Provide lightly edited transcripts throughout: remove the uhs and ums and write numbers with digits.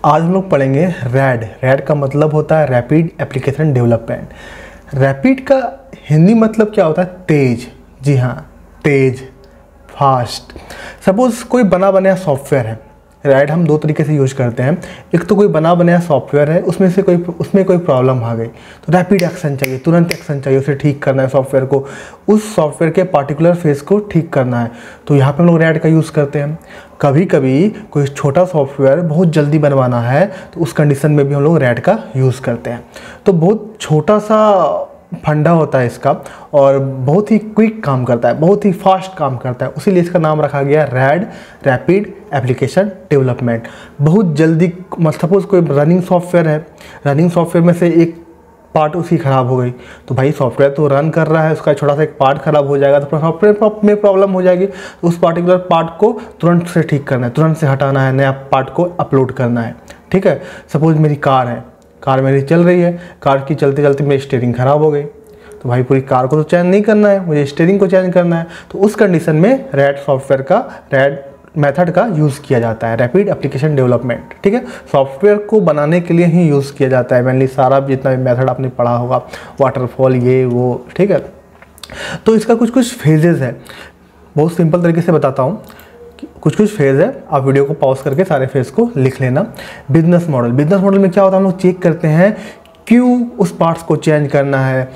आज हम लोग पढ़ेंगे रैड। रैड का मतलब होता है रैपिड एप्लीकेशन डेवलपमेंट। रैपिड का हिंदी मतलब क्या होता है? तेज। जी हाँ, तेज, फास्ट। सपोज कोई बना बनाया सॉफ्टवेयर है, रैड हम दो तरीके से यूज करते हैं। एक तो कोई बना बनाया सॉफ्टवेयर है, उसमें कोई प्रॉब्लम आ गई तो रैपिड एक्शन चाहिए, तुरंत एक्शन चाहिए, उसे ठीक करना है सॉफ्टवेयर को, उस सॉफ्टवेयर के पार्टिकुलर फेज को ठीक करना है, तो यहाँ पे हम लोग रैड का यूज़ करते हैं। कभी कभी कोई छोटा सॉफ्टवेयर बहुत जल्दी बनवाना है तो उस कंडीशन में भी हम लोग रैड का यूज़ करते हैं। तो बहुत छोटा सा फंडा होता है इसका और बहुत ही क्विक काम करता है, बहुत ही फास्ट काम करता है, उसीलिए इसका नाम रखा गया रैड, रैपिड एप्लीकेशन डेवलपमेंट। बहुत जल्दी, सपोज कोई रनिंग सॉफ्टवेयर है, रनिंग सॉफ्टवेयर में से एक पार्ट उसकी ख़राब हो गई तो भाई सॉफ्टवेयर तो रन कर रहा है, उसका छोटा सा एक पार्ट ख़राब हो जाएगा तो सॉफ्टवेयर में प्रॉब्लम हो जाएगी। तो उस पार्टिकुलर पार्ट को तुरंत से ठीक करना है, तुरंत से हटाना है, नया पार्ट को अपलोड करना है। ठीक है, सपोज मेरी कार है, कार मेरी चल रही है, कार की चलते चलते मेरी स्टीयरिंग ख़राब हो गई तो भाई पूरी कार को तो चेंज नहीं करना है, मुझे स्टीयरिंग को चेंज करना है। तो उस कंडीशन में रैड सॉफ्टवेयर का, रैड मेथड का यूज़ किया जाता है, रैपिड एप्लीकेशन डेवलपमेंट। ठीक है, सॉफ्टवेयर को बनाने के लिए ही यूज़ किया जाता है मेनली। सारा जितना भी मेथड आपने पढ़ा होगा, वाटरफॉल, ये वो, ठीक है। तो इसका कुछ कुछ फेजेज़ है, बहुत सिंपल तरीके से बताता हूँ। कुछ फेज़ है, आप वीडियो को पॉज करके सारे फेज़ को लिख लेना। बिजनेस मॉडल, बिजनेस मॉडल में क्या होता है, हम लोग चेक करते हैं क्यों उस पार्ट्स को चेंज करना है,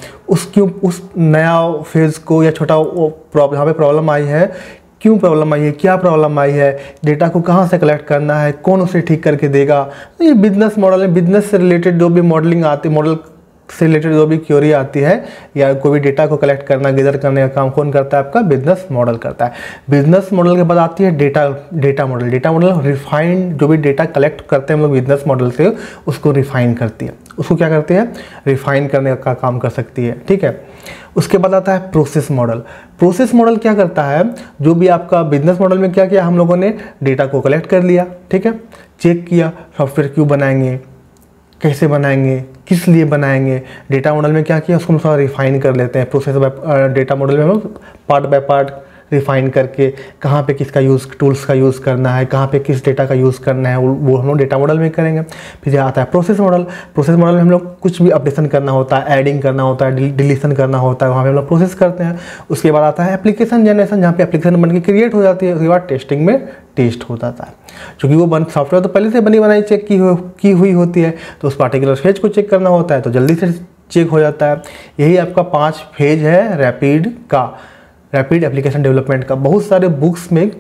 उस नया फेज़ को या छोटा जहाँ पे प्रॉब्लम आई है, क्यों प्रॉब्लम आई है, क्या प्रॉब्लम आई है, डेटा को कहाँ से कलेक्ट करना है, कौन उसे ठीक करके देगा। तो ये बिजनेस मॉडल है। बिजनेस से रिलेटेड जो भी मॉडलिंग आती, मॉडल से रिलेटेड जो भी क्वेरी आती है या कोई भी डेटा को कलेक्ट करना, गैदर करने का काम कौन करता है? आपका बिजनेस मॉडल करता है। बिजनेस मॉडल के बाद आती है data model. Data model refined, जो भी डेटा कलेक्ट करते हैं हम लोग बिजनेस मॉडल से, उसको रिफाइन करती है। उसको क्या करती है? रिफाइन करने का काम कर सकती है। ठीक है, उसके बाद आता है प्रोसेस मॉडल। प्रोसेस मॉडल क्या करता है? जो भी आपका बिजनेस मॉडल में क्या किया हम लोगों ने, डेटा को कलेक्ट कर लिया, ठीक है, चेक किया सॉफ्टवेयर क्यों बनाएंगे, कैसे बनाएंगे, किस लिए बनाएंगे। डेटा मॉडल में क्या किया, उसको हम थोड़ा रिफाइन कर लेते हैं। प्रोसेस डेटा मॉडल में हम लोग पार्ट बाय पार्ट रिफाइन करके कहाँ पे किसका यूज़, टूल्स का यूज़ करना है, कहाँ पे किस डेटा का यूज़ करना है, वो हम लोग डेटा मॉडल में करेंगे। फिर आता है प्रोसेस मॉडल। प्रोसेस मॉडल में हम लोग कुछ भी अपडेशन करना होता है, एडिंग करना होता है, डिलीशन करना होता है, वहाँ पे हम लोग प्रोसेस करते हैं। उसके बाद आता है एप्लीकेशन जनरेशन, जहाँ पे एप्लीकेशन बन के क्रिएट हो जाती है। उसके बाद टेस्टिंग में टेस्ट होता था, क्योंकि वो सॉफ्टवेयर तो पहले से बनी बनाई चेक की हुई होती है, तो उस पार्टिकुलर फेज को चेक करना होता है तो जल्दी से चेक हो जाता है। यही आपका 5 फेज है रैपिड का, रैपिड एप्लीकेशन डेवलपमेंट का। बहुत सारे बुक्स में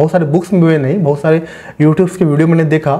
नहीं, बहुत सारे यूट्यूब्स के वीडियो मैंने देखा,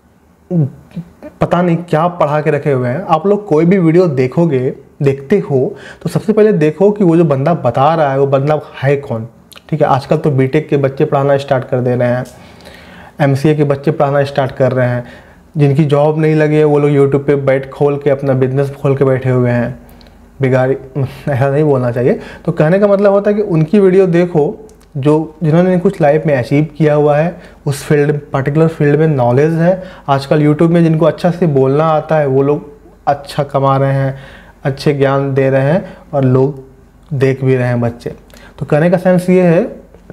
पता नहीं क्या पढ़ा के रखे हुए हैं। आप लोग कोई भी वीडियो देखते हो तो सबसे पहले देखो कि वो जो बंदा बता रहा है वो बंदा है कौन। ठीक है, आजकल तो बीटेक के बच्चे पढ़ाना स्टार्ट कर दे रहे हैं, एमसीए के बच्चे पढ़ाना स्टार्ट कर रहे हैं। जिनकी जॉब नहीं लगी है वो लोग यूट्यूब पे खोल के अपना बिजनेस खोल के बैठे हुए हैं। बिगाड़ी, ऐसा नहीं बोलना चाहिए। तो कहने का मतलब होता है कि उनकी वीडियो देखो जिन्होंने कुछ लाइफ में अचीव किया हुआ है, उस पर्टिकुलर फील्ड में नॉलेज है। आजकल यूट्यूब में जिनको अच्छा से बोलना आता है वो लोग अच्छा कमा रहे हैं, अच्छे ज्ञान दे रहे हैं और लोग देख भी रहे हैं बच्चे। तो कहने का सेंस ये है,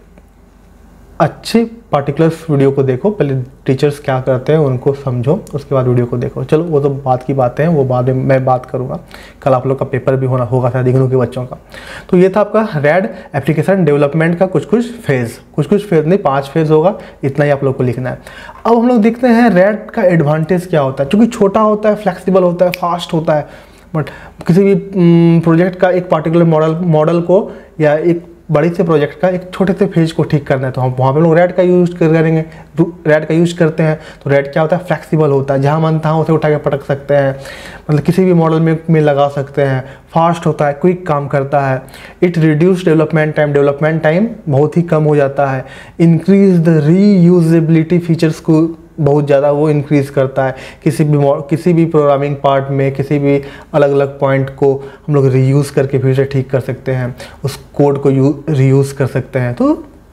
अच्छे पार्टिकुलर वीडियो को देखो, पहले टीचर्स क्या करते हैं उनको समझो, उसके बाद वीडियो को देखो। चलो वो तो बात की बातें हैं, वो बाद में मैं बात करूँगा। कल आप लोग का पेपर भी होगा शायद इग्नू के बच्चों का। तो ये था आपका रैड एप्लीकेशन डेवलपमेंट का कुछ फेज़ नहीं, 5 फेज़ होगा, इतना ही आप लोग को लिखना है। अब हम लोग देखते हैं रैड का एडवांटेज क्या होता है। चूँकि छोटा होता है, फ्लेक्सिबल होता है, फास्ट होता है, बट किसी भी प्रोजेक्ट का एक पार्टिकुलर मॉडल को या एक बड़ी से प्रोजेक्ट का एक छोटे से फेज को ठीक करना है तो हम वहाँ पे लोग रैड का यूज़ करेंगे। रैड का यूज़ करते हैं तो रैड क्या होता है? फ्लेक्सिबल होता है, जहाँ मन तहाँ उसे उठा के पटक सकते हैं, मतलब किसी भी मॉडल में लगा सकते हैं। फास्ट होता है, क्विक काम करता है। इट रिड्यूस डेवलपमेंट टाइम बहुत ही कम हो जाता है। इंक्रीज द रीयूजेबिलिटी, फीचर्स को बहुत ज़्यादा वो इंक्रीज़ करता है। किसी भी प्रोग्रामिंग पार्ट में किसी भी अलग अलग पॉइंट को हम लोग रीयूज़ करके फिर से ठीक कर सकते हैं, उस कोड को रीयूज़ कर सकते हैं। तो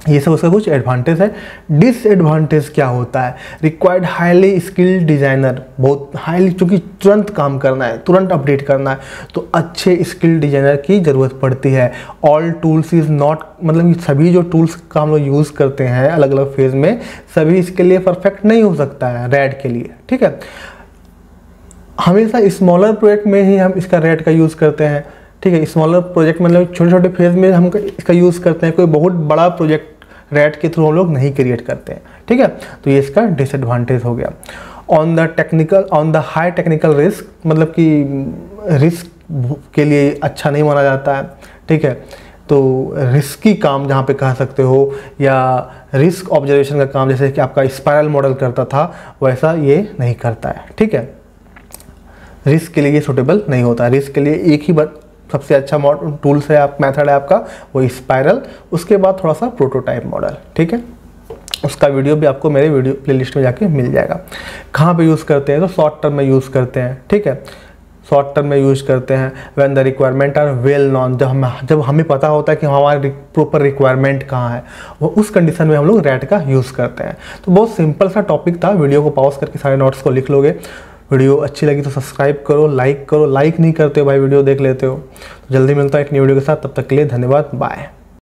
ये सब उसका कुछ एडवांटेज है। डिसएडवांटेज क्या होता है, रिक्वायर्ड हाईली स्किल्ड डिज़ाइनर, बहुत हाईली, चूँकि तुरंत काम करना है, तुरंत अपडेट करना है, तो अच्छे स्किल्ड डिज़ाइनर की ज़रूरत पड़ती है। ऑल टूल्स इज़ नॉट, मतलब सभी जो टूल्स का हम लोग यूज़ करते हैं अलग अलग फेज़ में, सभी इसके लिए परफेक्ट नहीं हो सकता है रैड के लिए, ठीक है। हमेशा स्मॉलर प्रोजेक्ट में ही हम इसका रैड का यूज़ करते हैं, ठीक है। स्मॉलर प्रोजेक्ट मतलब छोटे छोटे फेज़ में हम इसका यूज़ करते हैं, कोई बहुत बड़ा प्रोजेक्ट रैड के थ्रू हम लोग नहीं क्रिएट करते हैं, ठीक है। तो ये इसका डिसएडवांटेज हो गया। On the high technical risk, मतलब कि रिस्क के लिए अच्छा नहीं माना जाता है, ठीक है। तो रिस्की काम जहाँ पे कह सकते हो, या रिस्क ऑब्जर्वेशन का काम जैसे कि आपका स्पाइरल मॉडल करता था, वैसा ये नहीं करता है, ठीक है। रिस्क के लिए ये सूटेबल नहीं होता। रिस्क के लिए एक ही सबसे अच्छा टूल्स है, मेथड है आपका, वो स्पाइरल, उसके बाद थोड़ा सा प्रोटोटाइप मॉडल, ठीक है। उसका वीडियो भी आपको मेरे वीडियो प्लेलिस्ट में जाके मिल जाएगा। कहाँ पे यूज़ करते हैं, तो शॉर्ट टर्म में यूज़ करते हैं, ठीक है। शॉर्ट टर्म में यूज़ करते हैं when the requirement are well known, जब हमें पता होता है कि हमारी प्रॉपर रिक्वायरमेंट कहाँ है, वो उस कंडीशन में हम लोग रैड का यूज़ करते हैं। तो बहुत सिंपल सा टॉपिक था। वीडियो को पॉज करके सारे नोट्स को लिख लोगे। वीडियो अच्छी लगी तो सब्सक्राइब करो, लाइक करो, लाइक नहीं करते हो भाई, वीडियो देख लेते हो। तो जल्दी मिलता है एक नई वीडियो के साथ, तब तक के लिए धन्यवाद, बाय।